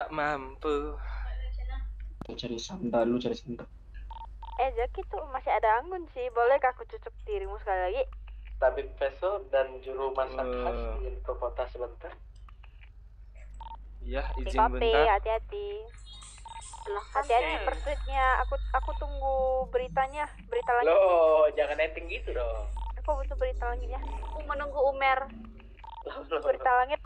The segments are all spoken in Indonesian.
tak mampu. Cari sandal, lu cari sandal. Jaki tuh masih ada anggun sih. Bolehkah aku cucuk dirimu sekali lagi? Tabib peso dan juru masak khas ingin ke kota sebentar. Iya, izin Kopi, bentar. hati-hati. Hati-hati pursuitnya. Aku tunggu beritanya. Berita lagi. Loh, jangan netting gitu dong. Aku butuh berita langit ya. Aku menunggu Umer. Berita langit.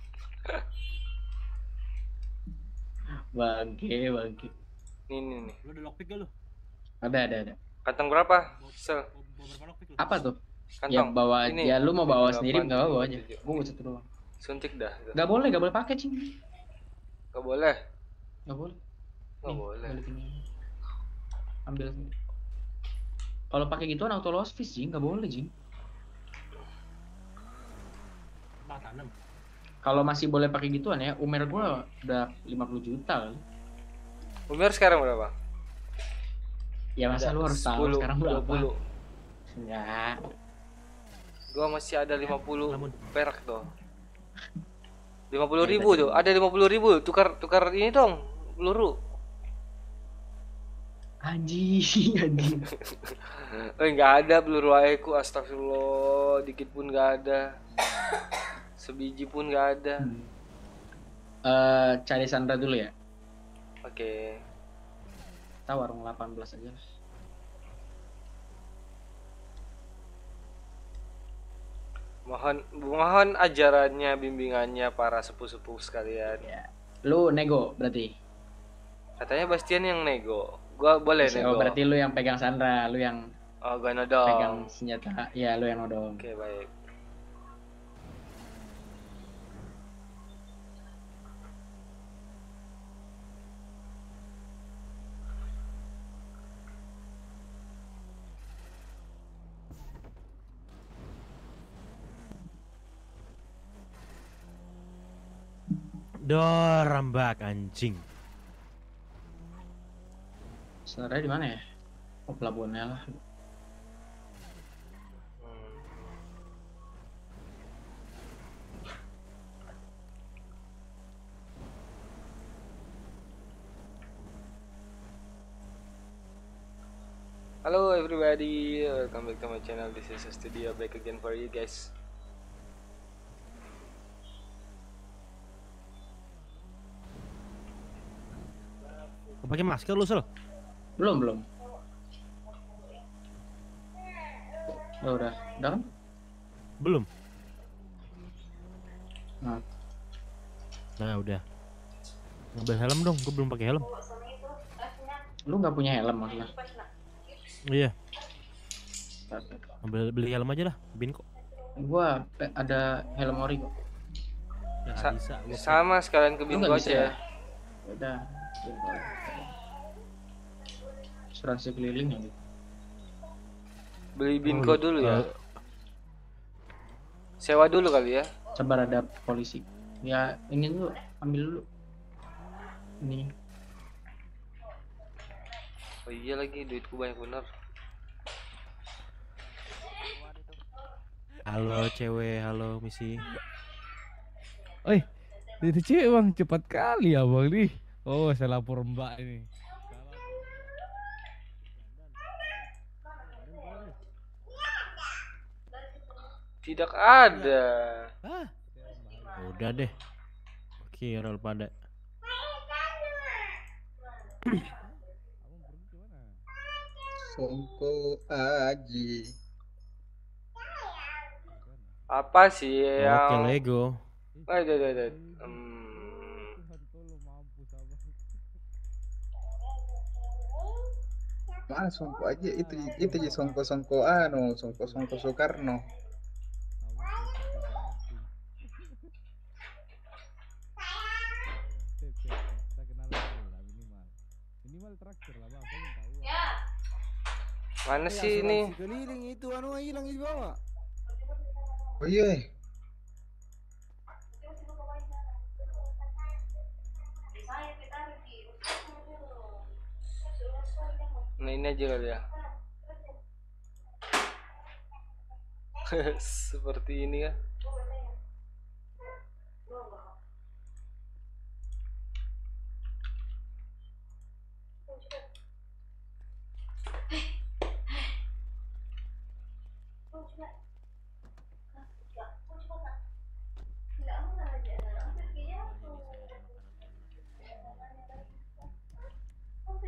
Bangke. Nih. Lu ada lockpick gak lu? Ada. Kantong berapa? Sel. Bawa berapa lockpick lu? Apa tuh? Kantong. Ya bawa ini. ya lu mau bawa 8, sendiri enggak bawa aja. 7. Gua satu doang. Suntik dah. Enggak boleh pakai, Cing. Gak boleh. Enggak boleh. Gak boleh. Ambil sendiri. Kalau pakai gituan auto loss fee, Jing, enggak boleh, Jing. Tanam. Kalau masih boleh pakai gituan ya, Umer gua udah 50 juta kali. Umur sekarang berapa? Ya masa lu harus tahu 10, sekarang berapa? 20. Enggak. Gua masih ada 50 Namun. perak tuh. 50.000 tuh, ada 50.000. Tukar ini dong, peluru. Anjing. Nggak ada peluru aeku, astagfirullah, dikit pun nggak ada. Sebiji pun nggak ada. Cari Sandra dulu ya. Oke. Kita warung 18 aja. Mohon ajarannya, bimbingannya para sepuh-sepuh sekalian. Ya. Lu nego berarti. Katanya Bastian yang nego. Gua boleh nego. Oh, berarti lu yang pegang Sandra, lu yang gua nodong. pegang senjata. Ya, lu yang nodong. Oke, baik. Rambak anjing. Sandra di mana ya? Oh, pelabuhannya lah. Hello everybody, welcome back to my channel. This is a studio back again for you guys. Kau pakai masker lu, Sel? Belum. Oh, udah kan? Belum. Nah, udah. Ngambil helm dong, gua belum pakai helm. lu nggak punya helm maksudnya? Iya. Beli helm aja lah, bin kok. Gua ada helm ori kok. Ya, nggak bisa. Sama sekalian ke Lu bingo nggak bisa aja. ya? Udah. Asuransi keliling ya gitu. Beli bingo dulu ya. Sewa dulu kali ya. Sabar ada polisi. Ya, ini dulu, ambil dulu. Ini. Oh iya lagi, duitku banyak bener. Halo cewek, halo misi. Oi, itu cewek bang, cepat kali ya bang nih. Oh, saya lapor mbak ini. Tidak ada. Udah deh. Oke, roll pada. Songko Aji. Apa sih Oke, yang Lego. Ada. Mana Songko Aji itu je Songko Songko Soekarno. Minimal traktir lah bang, saya tahu. Mana sih ini? Keliling itu hilang di bawah. Oh iya. Nah ini aja kali ya. Seperti ini ya.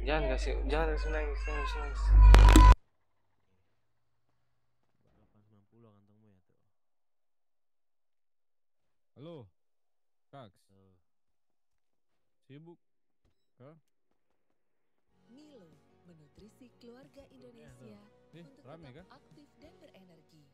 Jangan kasih nangis, jangan kasih nangis. 890 kantongmu ya tuh. Halo, Kaks. Sibuk? Hah? Milo, menutrisi keluarga Indonesia Nih, untuk rame tetap kan? aktif dan berenergi.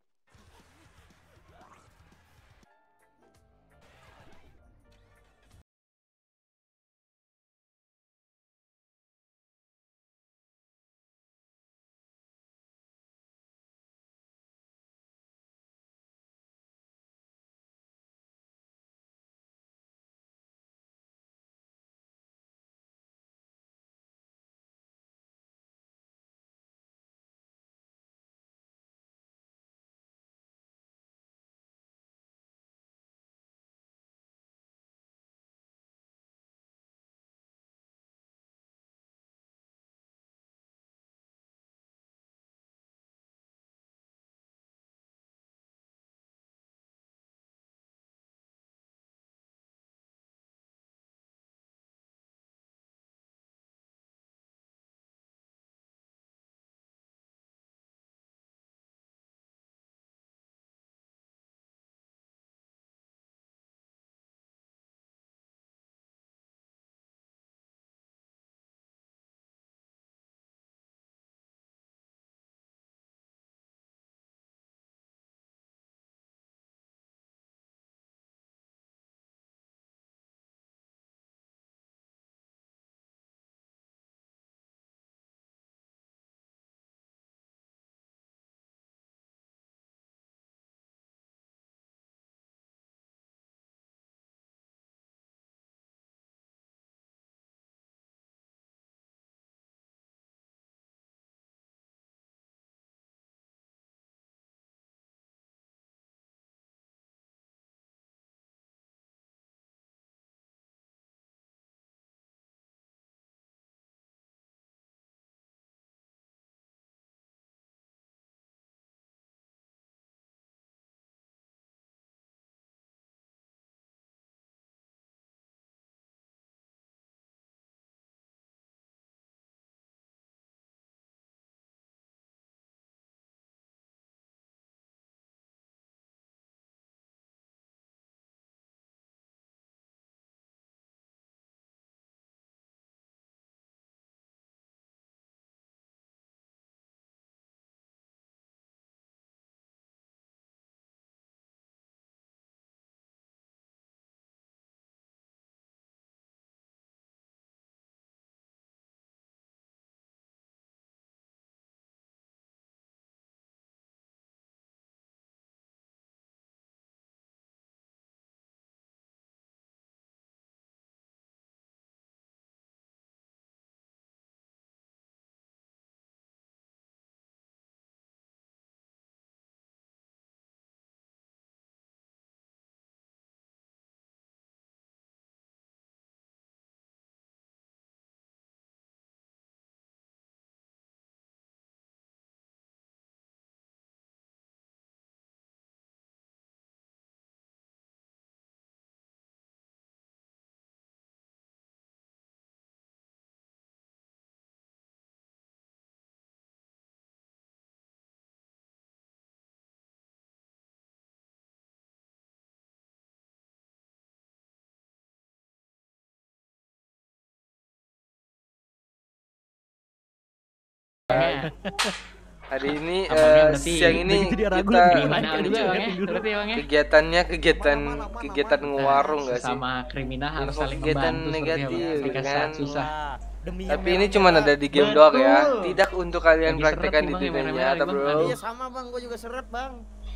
Hari ini Abangnya berarti siang ini Jadi ragu kita lagi. kriminal juga bang ya, berarti bang ya. kegiatannya kegiatan ngewarung nggak sih? Sama kriminal harus Info saling kegiatan membantu seperti negatif, apa ketika kan? saat susah. Tapi ini cuma ada di game doang ya, Betul. tidak untuk kalian Lagi praktekkan seret di nih, Bang, yang dunia merah-merah nyata nih, Bang. bro. Iya sama bang, gue juga seret bang.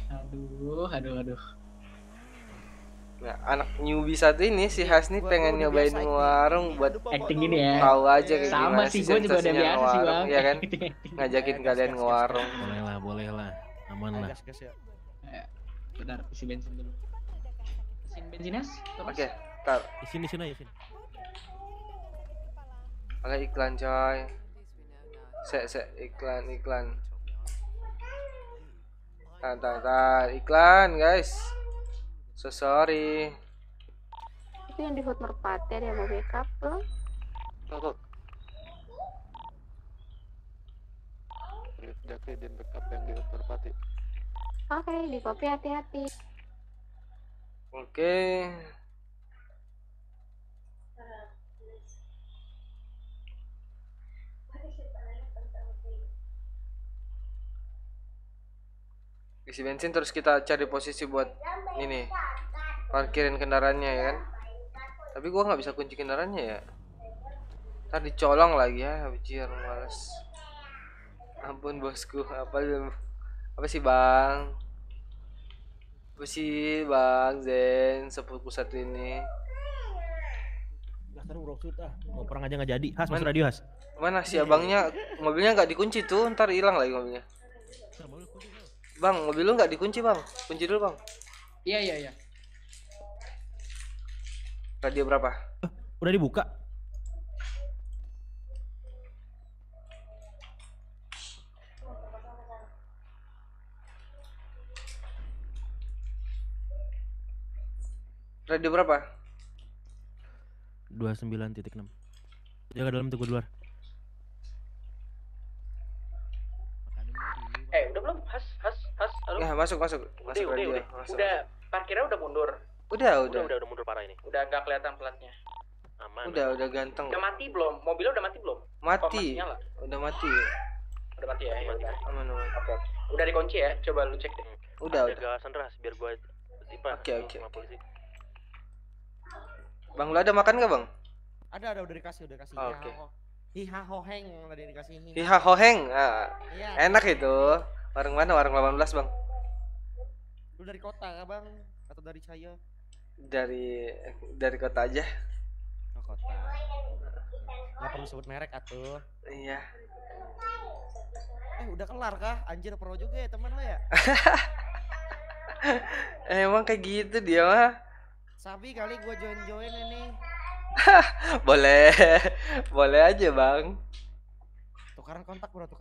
Aduh. Nah, anak newbie satu ini si Hasni pengen nyobain ngewarung buat Acting gini ya. tahu aja kayak Sama gimana sih, sih gue juga udah sensasinya biasa sih ngewarung, bang. ya kan? Ngajakin kalian ngewarung. Boleh lah. Aman lah. Gas ya. Bentar, isi bensin dulu. Isi bensinnya? Oke, tar. Sini aja sini. Oke, iklan coy. Iklan. Tar, iklan guys. So sorry. Itu yang di Hot Merpati ada yang mau backup belum? Tuh. Oke, di kopi hati-hati. Oke. Isi bensin terus kita cari posisi buat ini parkirin kendaraannya ya kan. Tapi gua nggak bisa kunci kendaraannya ya. Ntar dicolong lagi ya, anjir males. Ampun bosku, apa sih bang? Apa sih bang Zen sepupu satu ini? Lah sekarang urut ah. Mau perang aja nggak jadi. Has Man- masuk radio Has. Mana si abangnya? Mobilnya nggak dikunci tuh, ntar hilang lagi mobilnya. Bang, mobil lu nggak dikunci bang? Kunci dulu bang. Iya. Radio berapa? Udah dibuka. Radio berapa? 29.6. Jaga dalam tunggu luar. Udah belum? Has. Halo. Ya masuk radio. Masuk. Udah parkirnya udah mundur. Udah. Udah mundur parah ini. Udah nggak kelihatan platnya. Aman. Udah ganteng. Udah mati belum? Mobilnya udah mati belum? Mati. Oh, masih nyala. Udah mati. Udah mati ya? Ya udah. Aman. Oke. Udah dikunci ya? Coba lu cek deh. Udah. Jaga Sandras biar gua simpan. Oke. Sama polisi. Bang, lu ada makan gak bang? Ada udah dikasih. Oke. Hiha hoheng tadi dikasih ini. Hiha hoheng. Iya. Enak itu. Warung mana? Warung 18 bang. Lu dari kota kah, Bang? Atau dari Caya? Dari kota aja. Oh, kota. Nggak perlu sebut merek atuh. Iya. Udah kelar kah? Anjir pro juga ya teman lo ya? Emang kayak gitu dia mah. Sabi kali gua join ini. Boleh aja bang. Tukaran kontak bro.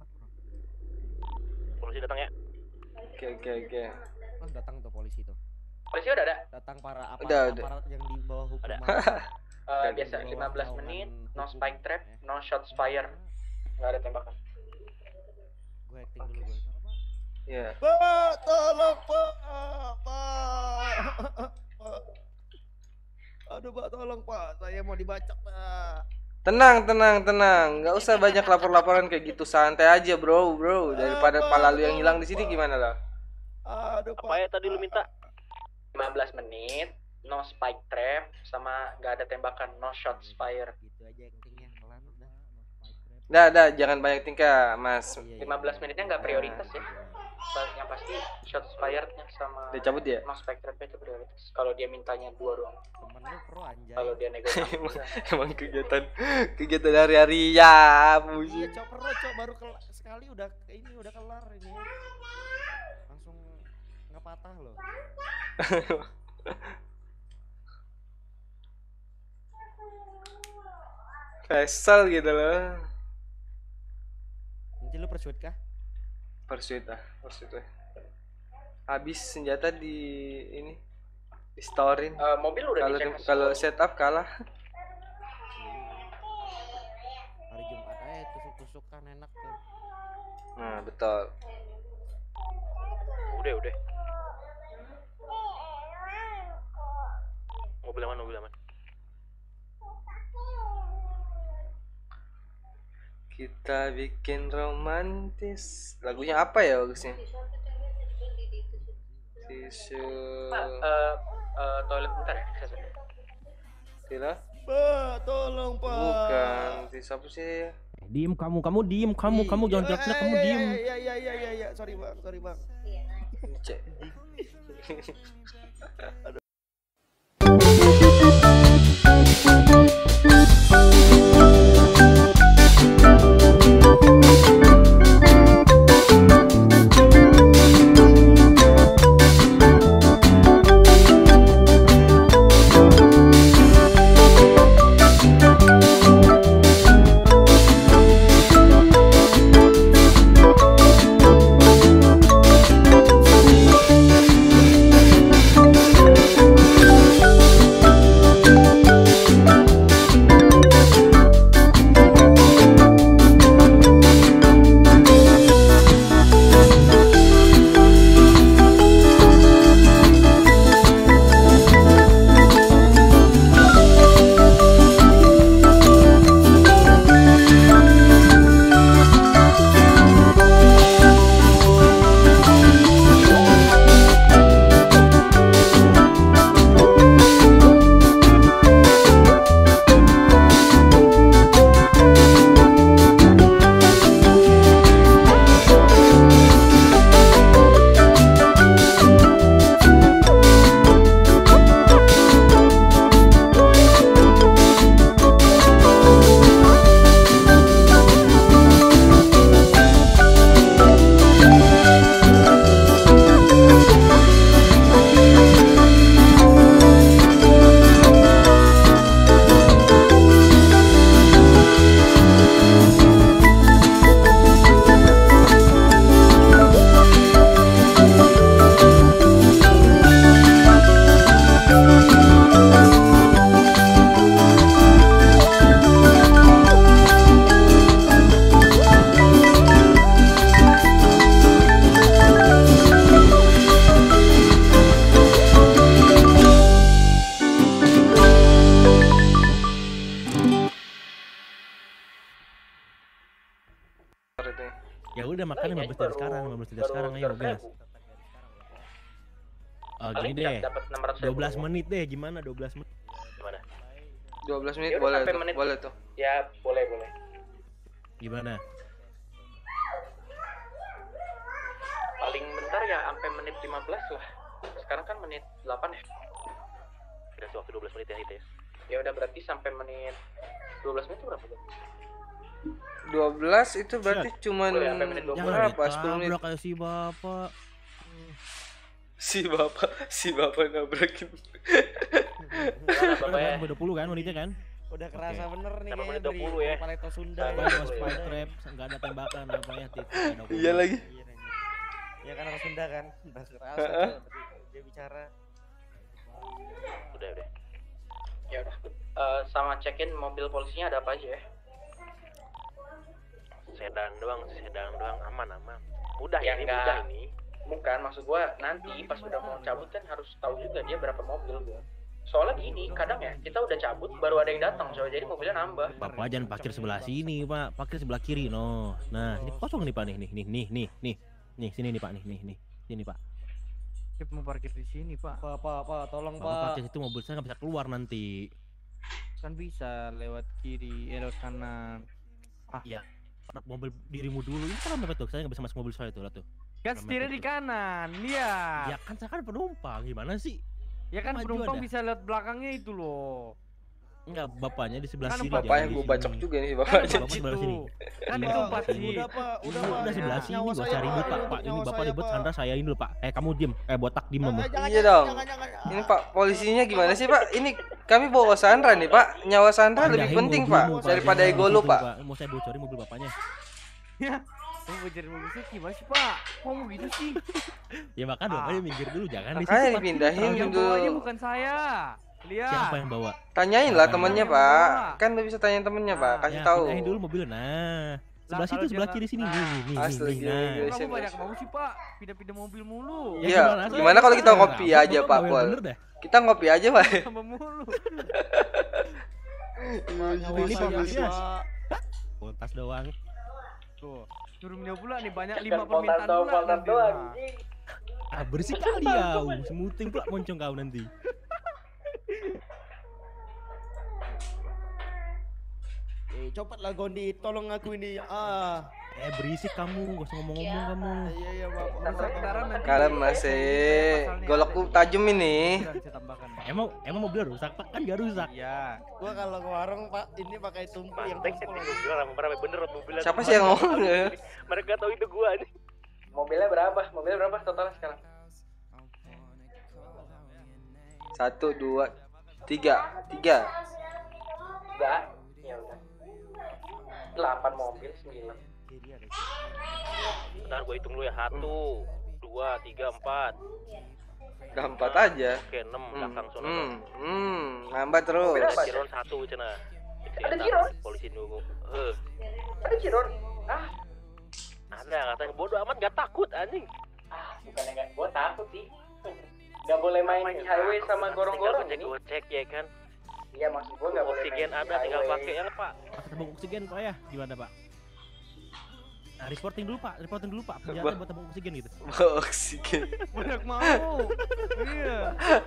Polisi datang ya. Oke. Oh, datang tuh polisi tuh. Polisi udah ada? Datang para Udah. aparat yang di bawah hukuman. Biasa 15 menit, no spike trap, no shots fire. Nggak ada tembakan. Gue acting dulu gue. Iya. Pak, tolong Pak. Aduh Pak, tolong Pak. Saya mau dibacok Pak. Tenang. Nggak usah banyak laporan kayak gitu. Santai aja bro. Daripada pala lu yang hilang di sini gimana lah? Aduh Pak. Apa ya tadi lu minta? 15 menit, no spike trap, sama nggak ada tembakan, no shots fire. Gitu aja actingnya kelar udah. Dah, jangan banyak tingkah, Mas. 15 menitnya nggak prioritas ya. Yang pasti shots fire-nya sama Dia cabut ya? no spike trap itu prioritas. Kalau dia mintanya 2 doang. Temen lu pro anjay. Kalau dia negosiasi. Emang kegiatan hari-hari ya, Iya musik. cok pro cok baru sekali udah kelar ini. Langsung nggak patah loh. Kesel gitu loh. Nanti lu pursuit kah? Pursuit. Habis senjata di storein. Mobil udah dicek. Kalau setup kalah. Hari Jumat aja tusuk-tusukan enak tuh. Nah, betul. Udah. Mobil aman. Kita bikin romantis. Lagunya apa ya bagusnya? Tisu. Toilet bentar ya. Tila? Pak, tolong Pak. Bukan. Tisu apa sih? Diem kamu diem kamu jangan teriak-teriak kamu diem. Iya. Sorry Bang. Cek. itu. Ya udah makanya 15 dari sekarang, 15 dari sekarang ayo gas. Oh, gini deh. Dapat 600 12 menit deh, gimana 12 menit? Gimana? 12 menit Ya udah, boleh sampai tuh. menit. Boleh tuh. Ya, boleh. Gimana? Paling bentar ya sampai menit 15 lah. Sekarang kan menit 8 ya. Udah waktu 12 menit ya itu ya. Ya udah berarti sampai menit 12 menit itu berapa tuh? 12 itu berarti cuman Boleh, sampai menit 20. Jangan berapa? 10 menit. ditabrak kayak si bapak. Si bapak nabrakin. Bapak ya. Kan 20 kan menitnya kan? Udah kerasa Oke. bener nih Sampai kayaknya menit dari 20 ya. Pareto Sunda. Sampai Bapak ya. cuma spy trap, enggak ada tembakan apa ya, titik. Iya lagi. Iya, anjing. Ya kan orang Sunda kan. Udah kerasa tuh, dia bicara. Udah. Ya udah. Sama cekin mobil polisinya ada apa aja ya? Sedan doang aman. Udah Ya, ini enggak. udah ini. Bukan, maksud gua nanti pas udah mau cabut kan harus tahu juga dia berapa mobil gua. Soalnya gini, kadang ya kita udah cabut baru ada yang datang, so jadi mobilnya nambah. Bapak jangan parkir sebelah sini, Pak. Parkir sebelah kiri, no. Nah, ini kosong nih, Pak nih. Nih, sini nih, Pak nih. Sini, Pak. Kita mau parkir di sini, Pak. Pak, tolong Bapak Pak. parkir situ mobil saya nggak bisa keluar nanti. Kan bisa lewat kiri, lewat kanan. Iya. Park mobil dirimu dulu. Ini kan dapat tuh, saya nggak bisa masuk mobil saya tuh, lihat tuh. Kan setirnya di kanan, iya. Ya kan saya kan penumpang, gimana sih? Ya kan maju penumpang ada. bisa lihat belakangnya itu loh. Enggak, bapaknya di sebelah Kan sini. Bapaknya jangan di gue sini. bacok juga nih Kan bapaknya. Bapak sebelah sini. Kan Iya, itu Pak. empat sih. Udah Pak, Ini udah sebelah sini, Nyawa gua saya, cari ribut, Pak. Pak. Ini Nyawa bapak saya, ribut, Pak. Sandra saya ini dulu, Pak. Kamu diem. Botak diem kamu. Iya dong. Ini Pak, polisinya gimana sih Pak? Ini kami bawa Sandra nih Pak. Nyawa Sandra lebih Pindahin penting mobilmu, Pak daripada Jangan ego lu gitu, Pak. Mau saya bocorin mobil bapaknya. Kamu mau cari mobil saya gimana sih, Pak? Kok mau gitu sih? Ya makanya bapaknya minggir dulu, jangan di situ. Makanya parkir. dipindahin Yang dulu. bawanya bukan saya. Lihat. Siapa yang bawa? Tanyain lah Jangan. temennya Yang Pak. bawa. Kan lu bisa tanyain temennya Pak. Kasih Ya, tahu. pindahin dulu mobilnya. Nah, sebelah kalau situ, dia sebelah nggak- kiri sini. Nah, Nih, asli nih. Nah. gila. Kamu banyak mau sih, Pak. Pindah-pindah mobil mulu. Ya, Iya. Gimana kalau kita Saya ngopi rapat, aja Bapak Pak bawa yang Pol? bener dah. Kita ngopi aja Pak. Sama mulu. Nyawa Ini saya, Pak, Mas. Pak. Kontas doang. Tuh. Suruh dia pula nih banyak 5 Dan permintaan pula. poltar nanti, doang. Pak. Ah, bersih kali kau. Semuting pula moncong kau nanti. Cepatlah Gondi, tolong aku ini. Berisik kamu, gak usah ngomong-ngomong kamu. Iya, Pak. Rusak kendaraan nanti. Kalem masih. Golokku tajam ini. Saya tambahkan. Pak. Emang mobilnya rusak, Pak? Kan gak rusak. Iya. Gua kalau ke warung, Pak, ini pakai tumpu yang Mantek tumpul. sih bilang ramai bener mobilnya. Siapa sih yang ngomong ya? Mereka tahu itu gua nih. Mobilnya berapa? Mobilnya berapa total sekarang? 1, 2, 3. 3. Enggak. Ya udah. 8 mobil, 9. Bentar gua hitung dulu ya. 1, 2, 3, 4. Udah 4 aja. Oke, 6 belakang sono. Nambah terus. Mobilnya Ada apa? Ciron 1 cina. Ada Ciron? Polisi nunggu. Ada Ciron. Ada katanya bodoh amat gak takut anjing. Bukannya enggak, gua takut sih. Enggak boleh main di highway sama gorong-gorong Tinggal ini. gocek ya kan. Iya, maksud gua enggak boleh Oksigen main di ada tinggal highway. pakai ya Pak. Pakai tabung oksigen, Pak ya? Gimana, Pak? Nah, reporting dulu, Pak. Penjara buat tabung oksigen gitu. Oksigen. Banyak mau. Iya.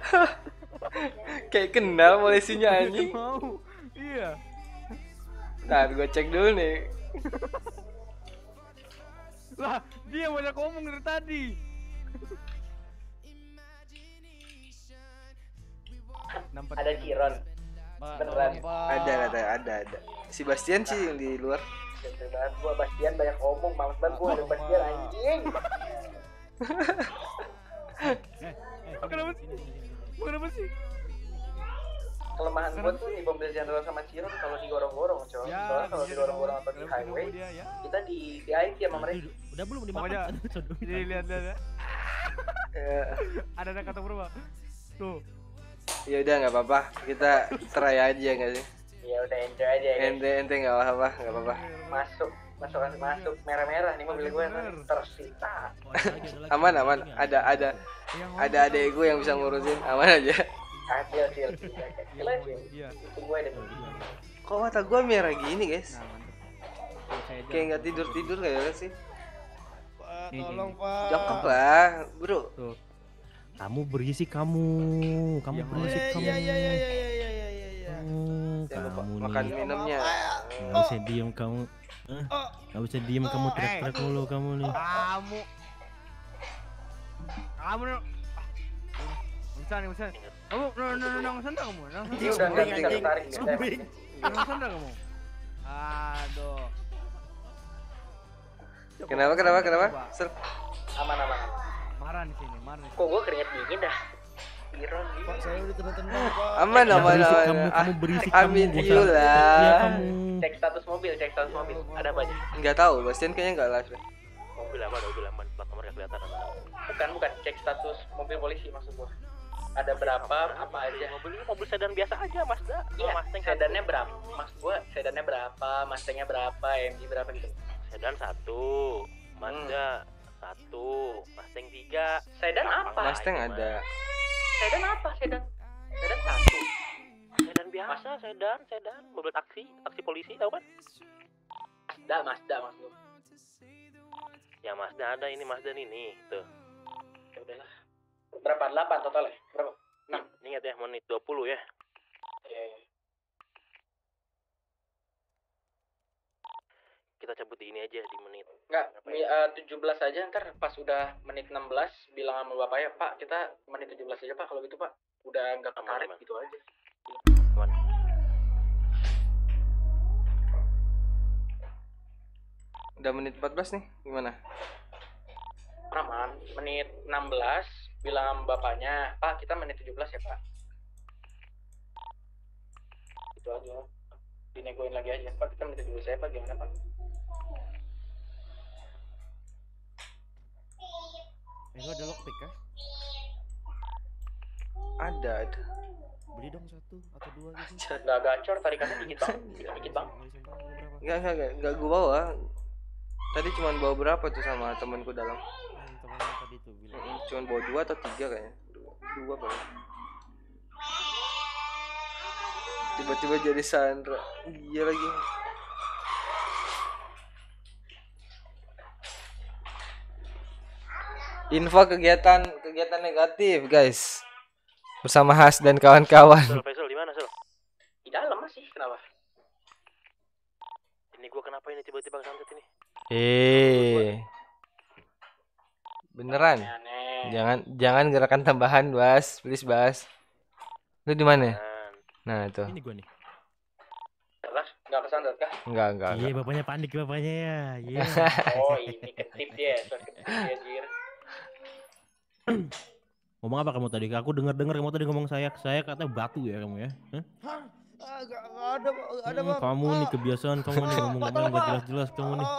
Kayak kenal polisinya Banyak anjing. mau. Iya. Nah, gue cek dulu nih. Lah, dia banyak ngomong dari tadi. Nampak Ada Ciron. Pak, Beneran. tolong, Pak. Ada. Si Bastian sih yang di luar. Betul banget, gua Bastian banyak ngomong, males banget gua ada Bastian anjing. Kenapa sih? Kenapa sih? Kelemahan gua tuh di mobil General sama Ciron kalau digorong-gorong, coy. Ya, Soalnya kalau digorong-gorong atau di highway, dia ya. kita di VIP sama mereka. Udah belum dimakan? Pokoknya jadi lihat. Ya, Ada kata berapa? Tuh. ya udah nggak apa-apa. Kita try aja nggak sih? Ya udah enjoy aja ya. guys. Ente nggak apa-apa, nggak apa-apa. Masuk merah-merah nih mobil gue tersita. Aman. Ada adek gue yang bisa ngurusin. Aman aja. Adil sih. Gila sih. Iya. Itu gue deh. Kok mata gue merah gini, guys? Nah, mantap. Kalau saya kayak nggak tidur kayak sih. Pak, tolong Pak. Jongkok lah, bro. Tuh. Kamu berisik kamu berisik kamu. Iya. Jangan lupa Kamu makan nih. minumnya. Nggak bisa diem kamu. Nggak bisa diem kamu teriak-teriak mulu kamu nih. Kamu nih. Musan. Kamu nang sandal kamu. Dia udah nggak tertarik nih. Nang sandal kamu. Aduh. Kenapa? Sel. Aman. Marah di sini. Kok gue keringet dingin dah. Iron nih. Pak, saya udah tenang Pak. Aman. Kamu berisik kamu. Amin Gak usah you teriak lah. kamu. Cek status mobil. Ada apa aja? Nggak tahu, Bastian kayaknya nggak live. Mobil aman. Plat nomornya kelihatan. Bukan. Cek status mobil polisi maksud gua. Ada berapa? Apa aja? Mobil sedan biasa aja, Mazda. Iya. Sedannya berapa? Maksud gua sedannya berapa? Mustangnya berapa? MG berapa gitu? Sedan 1, Mazda 1, Mustang 3. Sedan apa? Mustang ada. Sedan apa? Sedan 1. Sedan biasa, sedan, mobil taksi polisi tahu kan? Mazda maksud lu. Ya Mazda ada, ini Mazda nih tuh. Ya udahlah. Berapa? 8 totalnya? Berapa? 6. Ingat ya, menit 20 ya. Iya. Kita cabut di ini aja di menit. Enggak, 17 aja, ntar pas udah menit 16 bilang sama bapak ya, Pak, kita menit 17 aja Pak, kalau gitu Pak. Udah nggak ketarik gitu aja. Aman. Udah menit 14 nih, gimana? Aman, menit 16 bilang bapaknya, Pak kita menit 17 ya Pak. Itu aja. Dinegoin lagi aja, Pak kita menit 17 ya Pak, gimana Pak? Lu ada lockpick kah? Ada. Beli dong 1 atau 2 gitu. Nggak gacor, tarikannya dikit bang. Enggak gua bawa. Tadi cuma bawa berapa tuh sama temanku dalam? Teman tadi tuh bilang. Cuma bawa 2 atau 3 kayaknya. 2 kayaknya. Tiba-tiba jadi Sandra. Iya lagi. Info kegiatan negatif guys, bersama Has dan kawan-kawan. Faisal di mana Sul? Di dalam masih. Kenapa? Ini gua kenapa ini tiba-tiba kesantet ini? Beneran? Aneh. Jangan gerakan tambahan, Bas. Please, Bas. Lu di mana? Nah, itu. Ini gua nih. Nggak kesantet kah? Enggak. Iya, bapaknya panik bapaknya ya. Iya. Oh, ini ketip dia. Jir. Ngomong apa kamu tadi? Aku dengar kamu tadi ngomong saya katanya batu ya kamu ya. Hah? Enggak ada, Bang. Kamu nih kebiasaan kamu nih ngomong enggak jelas-jelas kamu nih.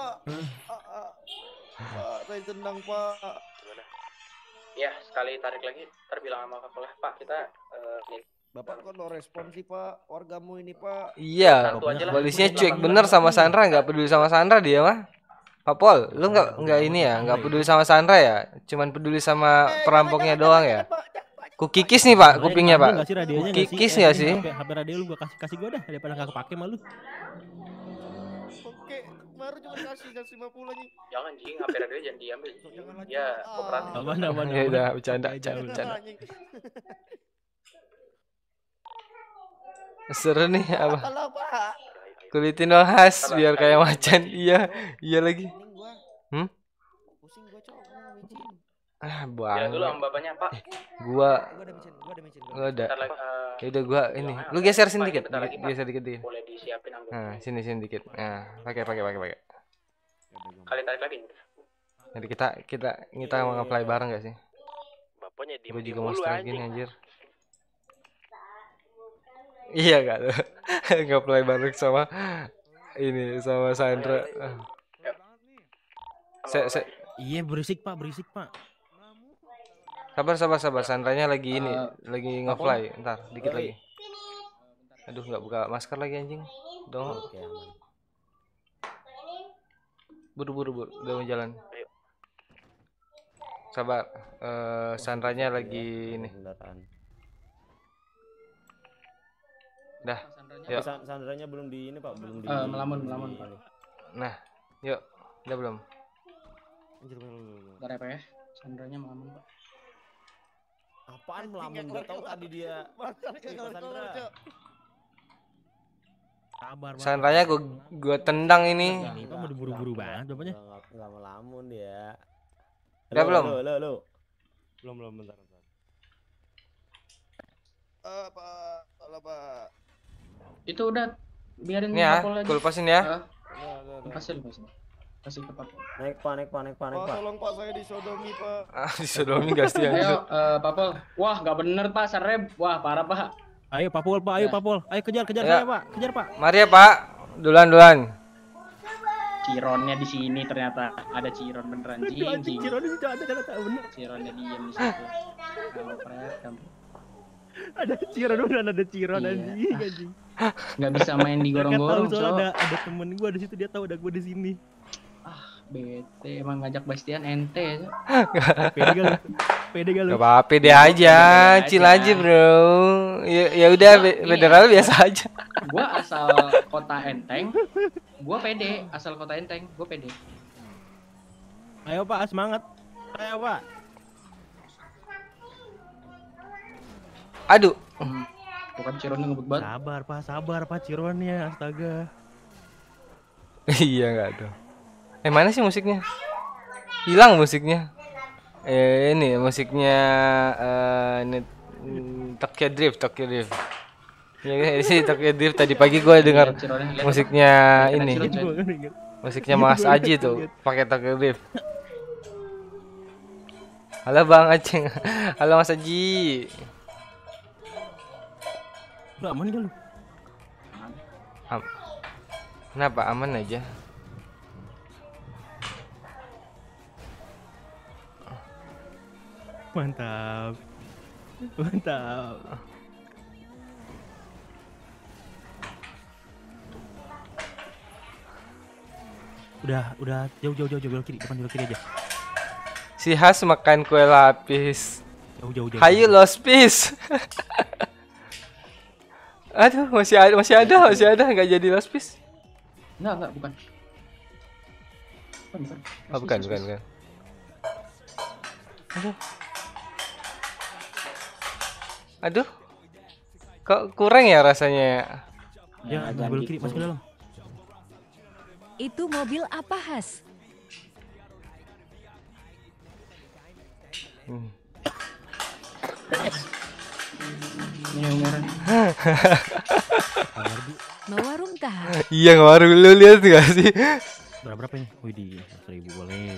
Pak, saya tenang, Pak. Gimana? Ya, sekali tarik lagi, terbilang sama Kakak, Pak, kita Bapak kok no respon sih, Pak? Wargamu ini, Pak. Iya, polisinya cuek bener sama Sandra, nggak peduli sama Sandra dia mah. Pak Pol, lu nggak ini ya, nggak peduli sama Sandra ya, cuman peduli sama perampoknya doang ya. Ku kikis nih Pak, kupingnya Pak. Kikis nggak sih? HP radio lu gua kasih gua dah daripada nggak kepake malu. Oke, baru cuma kasih 50 nih. jangan jing, HP radio jangan diambil. Ya, kooperatif. Aman. Ya udah, bercanda. Seru nih apa? Halo, Pak. Kulitin dong Has biar kayak macan. Iya lagi. Pusing gua, Cok. Micin. Ya dulu sama bapaknya, Pak. Gua Gua ada. ya udah gua ini. Lu geser sini dikit. Geser dikit. Boleh disiapin anggota. Nah, sini dikit. Nah, pakai. Kali tarik lagi. Jadi kita mau nge-play bareng gak sih? Bapaknya di Gue juga mau strike gini anjir. Iya gak tuh? Nge-play bareng sama Sandra. Iya berisik pak. Sabar. Sandranya lagi lagi nge-fly. Ntar dikit lagi. Aduh nggak buka masker lagi anjing. Dong. Buru. Udah mau jalan. Sabar. Sandranya lagi ini. Dah. Ya. Sandranya belum di ini Pak, belum di melamun. Nah, Yuk, udah belum? Anjir, bener. Bentar ya Pak ya. Sandranya melamun Pak. Apaan melamun? Gak tau tadi dia. Sabar. Sandranya gue tendang ini. Ini Pak mau buru-buru banget bapaknya. Enggak melamun dia. Udah belum? Halo. Belum bentar. Pak, halo Pak. Itu udah biarin Ini ya, Papol aja. gue lepasin ya. Lepasin. Kasih ke Papol. Naik Pak. Tolong Pak, saya disodomi Pak. Disodomi gak sih yang Ayo Papol. Wah nggak bener Pak, Sareb. Wah parah Pak. Ayo Papol Pak, ayo Ya. Papol. Ayo kejar Ya. saya Pak, kejar Pak. Mari ya Pak, duluan. Cironnya di sini ternyata ada Ciron beneran jing. Ciron itu ada tahu bener. Cironnya diem di situ. Kalau pret kamu. Ada Ciron beneran ada Ciron Iya. anjing. Nggak bisa main di Mereka tahu gorong-gorong soalnya so. ada temen gua di situ, dia tahu ada gua di sini. Bete emang ngajak Bastian ente ya. Pede gak lu? Gak apa-apa, pede aja, chill aja bro. Ya udah, federal biasa aja. Gua asal kota Enteng. Gua pede, asal kota Enteng, gua pede. Ayo Pak, semangat. Ayo Pak. Aduh. Bukan Cironnya ngebut banget. Sabar Pak Cironnya, astaga. Iya nggak ada. Mana sih musiknya? Hilang musiknya. Ini musiknya Tokyo Drift. Ya sih Tokyo Drift. Tadi pagi gue dengar musiknya ini. Musiknya Mas Aji tuh, pakai Tokyo Drift. Halo Bang Aceng. Halo Mas Aji. Lu aman gak lu? Kenapa aman aja? Mantap. Udah jauh belok kiri, depan belok kiri aja. Si Has makan kue lapis. Jauh. Hayu lost piece. Aduh, masih ada nggak jadi lost piece. Enggak, bukan. Bukan. Aduh. Kok kurang ya rasanya? Ya, belok kiri, masuk ke dalam. Itu mobil apa, Has? Ini yang merah. Ngewarung kah? Iya, ngewarung, lu lihat gak sih? Berapa ini? Wih, di 1000 boleh.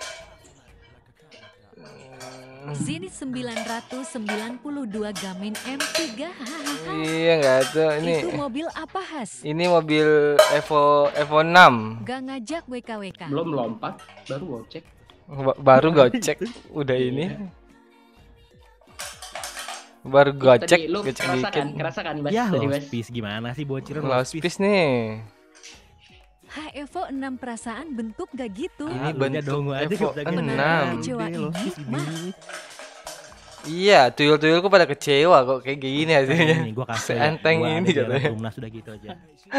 Sini 992 Garmin M3. Iya, enggak tuh ini. Itu mobil apa, Has? Ini mobil Evo 6. Gak ngajak WKWK. Belum lompat, baru gocek. Baru gocek udah ini. Baru gocek, Tadi lu kerasa kan Bas, Ya, tadi Bas? lost piece gimana sih bociran lost piece nih. Evo 6 perasaan bentuk gak gitu. Ini bentuk bentuk Evo 6. Kecewa ini, Iya, tuyul-tuyulku pada kecewa kok kayak gini hasilnya. Ini gua kasih. Seenteng ini katanya. Rumah sudah gitu aja.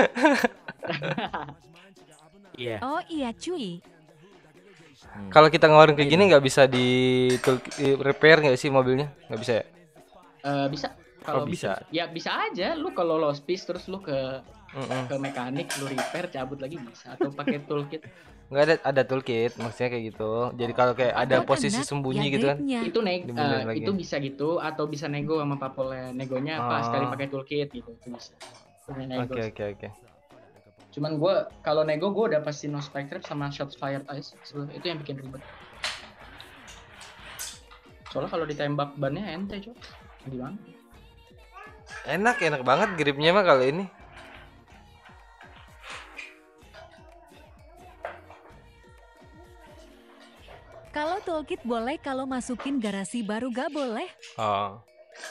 Iya. Oh iya cuy. Kalau kita ngeluarin kayak gini nggak bisa di repair nggak sih mobilnya? Nggak bisa ya? Bisa. Kalau bisa. Ya bisa aja. Lu kalau lost piece terus lu ke mekanik, lu repair, cabut lagi bisa. Atau pakai toolkit. Nggak ada toolkit, maksudnya kayak gitu. Jadi kalau kayak ada posisi sembunyi gitu kan? Itu itu bisa gitu. Atau bisa nego sama papolnya. Negonya pas sekali pakai toolkit gitu. Itu bisa. Oke. Cuman gue kalau nego gue udah pasti no spike trap sama shots fired ice. Itu yang bikin ribet. Soalnya kalau ditembak bannya ente cok. Gimana? Enak banget gripnya mah kalau ini. Kalau toolkit boleh, kalau masukin garasi baru gak boleh. Oh.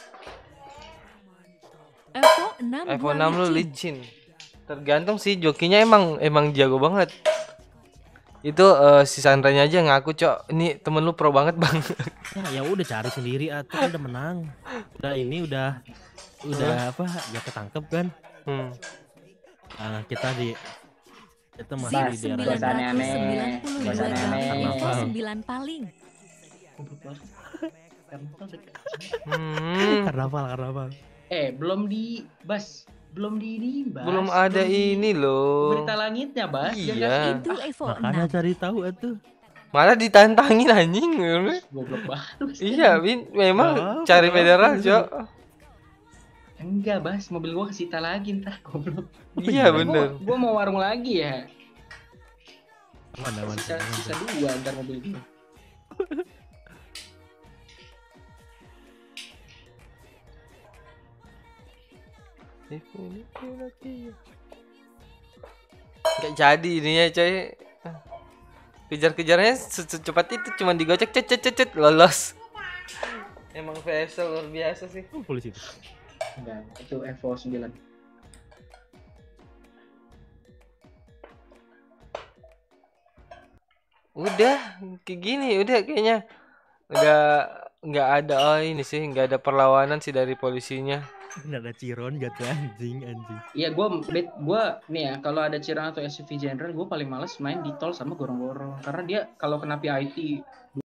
Evo 6 lu licin. Tergantung sih, jokinya emang jago banget. Itu si Sandranya aja ngaku, Cok. Ini temen lu pro banget, Bang. Ya udah cari sendiri atuh, kan udah menang. Udah apa? Ya ketangkep kan. Kita Itu Zip masih di daerah Gak usah aneh-aneh. 992 Gak usah aneh-aneh. Info Karnaval. 9 paling. Goblok banget. Karnaval dekat. Karnaval. Belum dibahas. Belum dibahas. Belum ada ini loh. Berita langitnya, Bas. Iya. Itu Evo Makanya 6. cari tahu atuh. Malah ditantangin anjing. Goblok banget. Iya, Bin, memang Gak cari apa-apa. federal, Cok. Enggak, Bas. Mobil gua kesita lagi ntar. Goblok. Iya, bener. Gua mau warung lagi ya. Aman. Sisa 2 ntar mobil gua. Gak jadi ininya, coy. Kejar-kejarnya secepat itu, cuma digocek cet lolos. Emang VSL luar biasa sih. Polisi itu. Enggak, itu Evo 9. Udah kayak gini, udah kayaknya udah nggak ada ini sih, nggak ada perlawanan sih dari polisinya. Nggak ada Ciron gitu anjing. Iya, gua nih ya, kalau ada Ciron atau SUV General, gua paling males main di tol sama gorong-gorong karena dia kalau kena PIT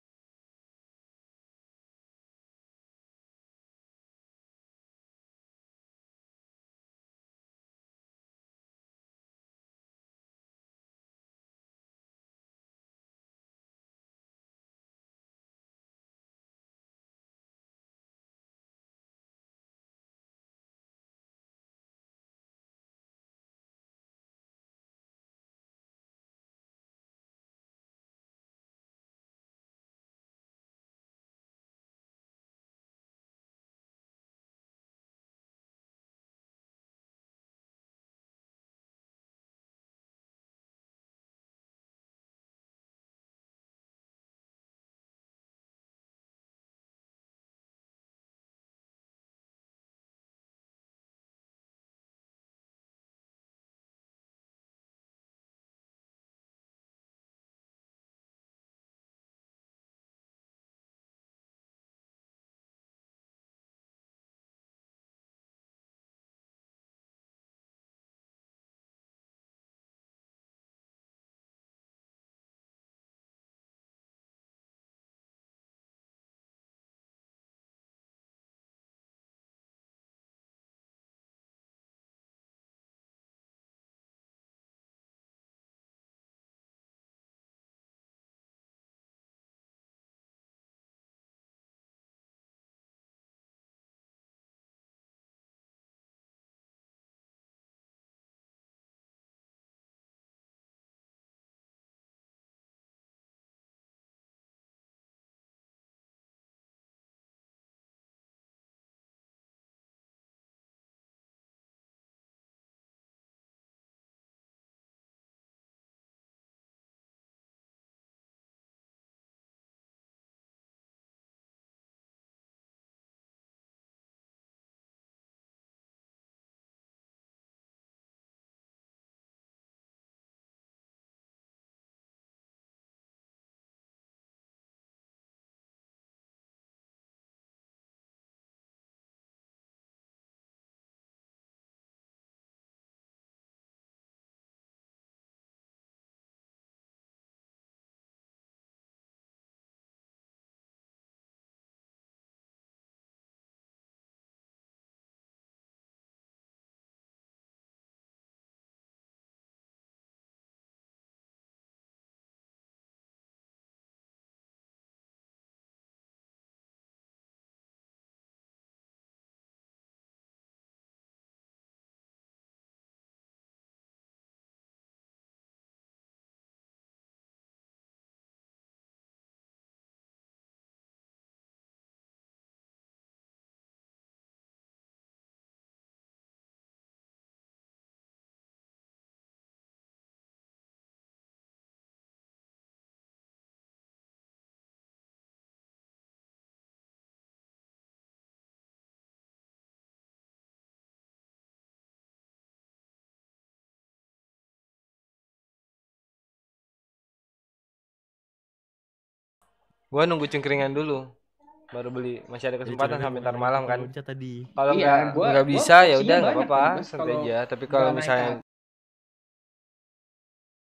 Gua nunggu cengkringan dulu, baru beli. Masih ada kesempatan sampai ntar malam kan. Tadi. Kalau Iya, nggak bisa ya opsinya udah nggak banyak apa-apa, kan, Bas. santai Kalau aja. Tapi kalau nggak naik misalnya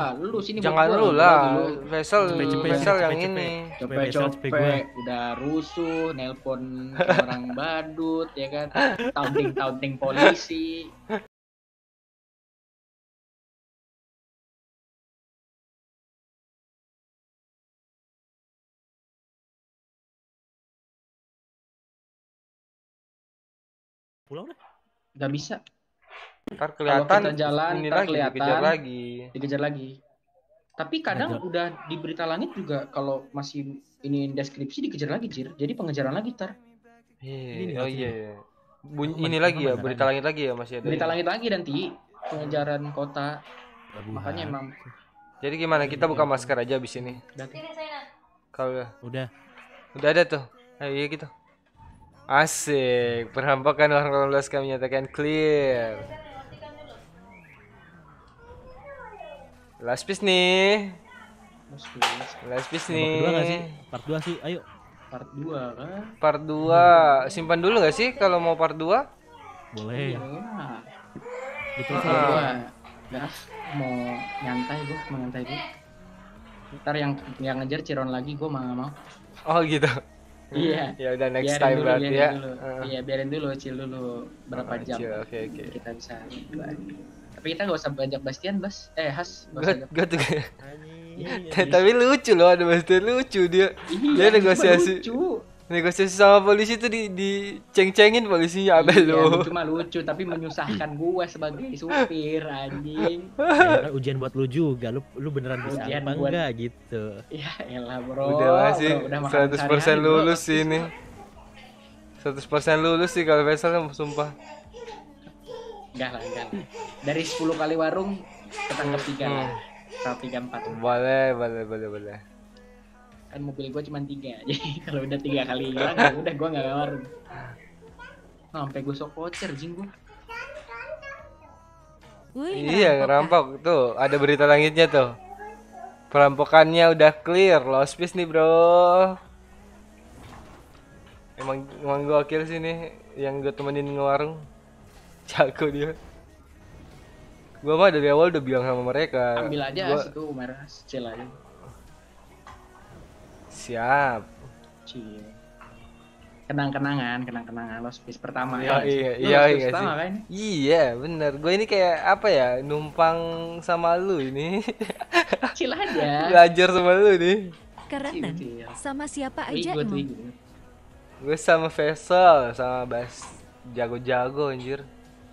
lu sini Jangan buat lu gua, lah. lu. Vessel yang ini. Cepet-cepet udah rusuh, nelpon orang badut ya kan, taunting polisi. Pulang deh. Gak bisa. Ntar Kalau kelihatan kita jalan, ini ntar lagi kelihatan, dikejar lagi. Tapi kadang udah di berita langit juga kalau masih ini deskripsi dikejar lagi, Jir. Jadi pengejaran lagi ntar. Oh iya. Ini lagi ya, berita langit lagi ya masih ada. Berita langit lagi nanti pengejaran kota. Makanya emang. Jadi gimana? Kita buka masker aja abis ini. Kalau udah ada tuh. Ayo gitu. Asik, penampakan orang 18 kami nyatakan clear. Last piece nih. Last piece nih. Part 2 nggak sih? Part 2 sih, ayo. Part 2 kan? Part 2. Simpan dulu nggak sih kalau mau part 2? Boleh. Itu gua mau nyantai gua. Ntar yang ngejar Ciron lagi gua nggak mau. Oh gitu. Iya. Ya udah next biarin time dulu, berarti ya. Iya, biarin dulu, chill dulu berapa jam. Oke. Kita bisa. Tapi kita nggak usah banyak Bastian, Has. Gue tuh. Tapi lucu loh, ada Bastian lucu dia. Dia negosiasi. Negosiasi sama polisi tuh diceng-cengin polisinya abel lo. Cuma lucu tapi menyusahkan gua sebagai supir anjing. Ya, ujian buat lu juga. Lu beneran bisa Ujian apa buat... enggak gitu. Ya elah bro. Udah masih 100% lulus sih ini. 100% lulus sih kalau Faisal sumpah. Enggak lah. Dari 10 kali warung ketangkep 3 lah. Kalau 3 4. Boleh. Kan mobil gue cuma 3, jadi kalau udah 3 kali hilang ya udah gue nggak warung. Sampai gue sok voucher jing gue. Iya ngerampok tuh, ada berita langitnya tuh. Perampokannya udah clear, lost piece nih bro. Emang gue akhir sih nih yang gue temenin ngewarung. Jago dia. Gue mah dari awal udah bilang sama mereka. Ambil aja situ merah kecil aja. Siap. Kenang-kenangan lost piece pertama iya, ya. Iya pertama, sih. Kan? Iya, bener. Gue ini kayak apa ya? Numpang sama lu ini. Kecil aja. Belajar sama lu nih. Keren. Sama siapa aja emang? Gue sama Faisal, sama Bas. Jago-jago anjir.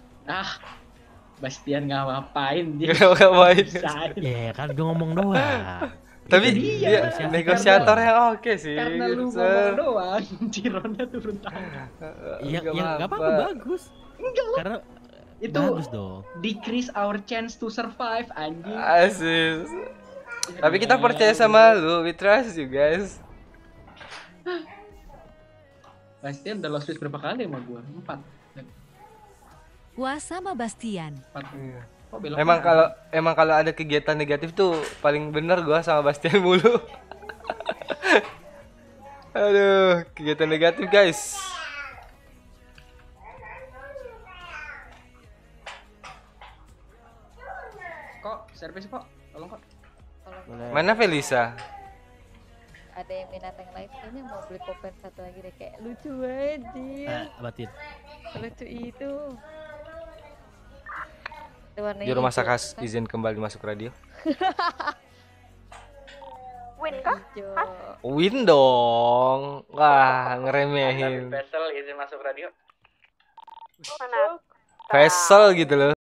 Bastian nggak ngapain dia. Nggak ngapain. Ya kan gue ngomong doang. Tapi dia negosiator yang oke sih. Karena lu ngomong doang, Cironnya turun tangan. Iya, nggak apa-apa, bagus. Enggak lah. Karena itu bagus dong. Decrease our chance to survive, anjing. Asis. Tapi kita percaya sama lu, we trust you guys. Bastian udah lost piece berapa kali sama gua? 4. Gua sama Bastian. 4. Emang kalau ada kegiatan negatif tuh paling bener gua sama Bastian mulu. Aduh, kegiatan negatif guys. Kok servis kok? Tolong kok. Mana Felisa? Ada yang minat yang lain kayaknya mau beli Popen 1 lagi deh, kayak lucu aja. Batin. Lucu itu. Juru masak khas izin kembali masuk radio. Win kah? Win dong. Wah, ngeremehin. Vessel izin masuk radio. Mana? Faisal gitu loh.